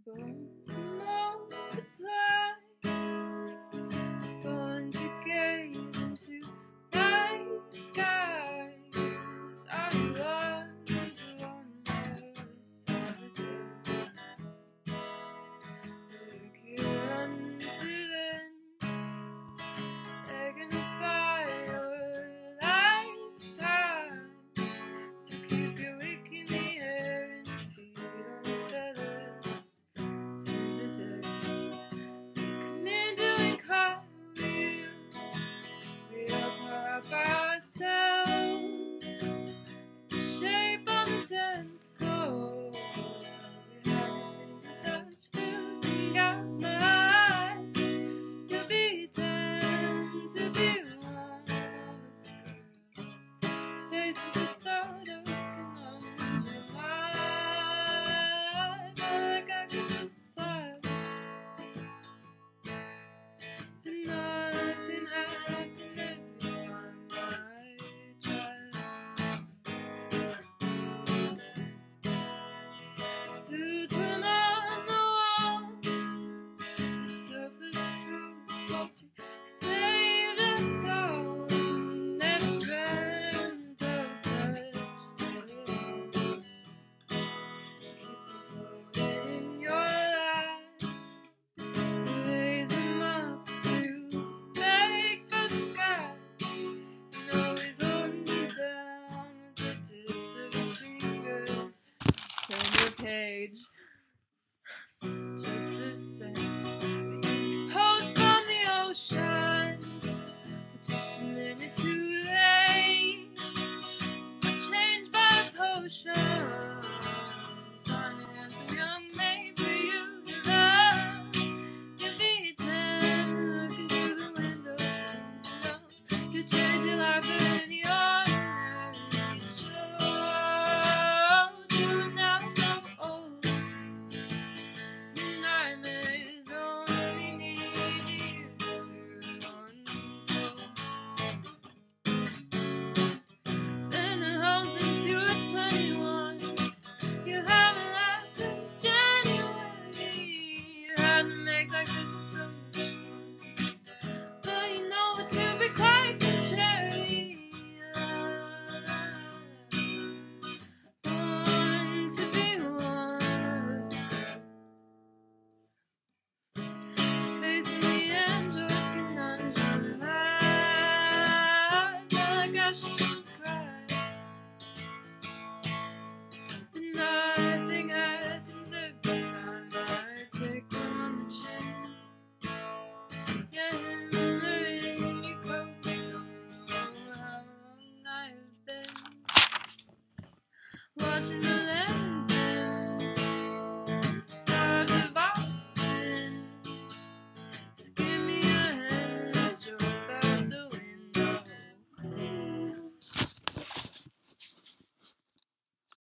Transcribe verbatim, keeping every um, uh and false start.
Born to multiply, born to gaze into night skies. I long to wonder Saturday. Look here until then, they're gonna buy your lifetime. So keep your wick in the air and your feet on the feathers to the day. We come in doing cartwheels, we all power up ourselves, the shape of the dance floor. We have nothing to touch, good, we got my eyes. You'll be damned to be one of us, girl. Face of the daughters can own your mind. Like I could just fly, but nothing happened every time I tried to turn on the wall. The surface fruit what you saved us all. Never dreamt of such stability. Keep them floating in your life, raise them up to beg for scraps, and always hold me down with the tips of his fingers. Turn the page, just the same. Hold from the ocean, just a minute too late. Changed by potion.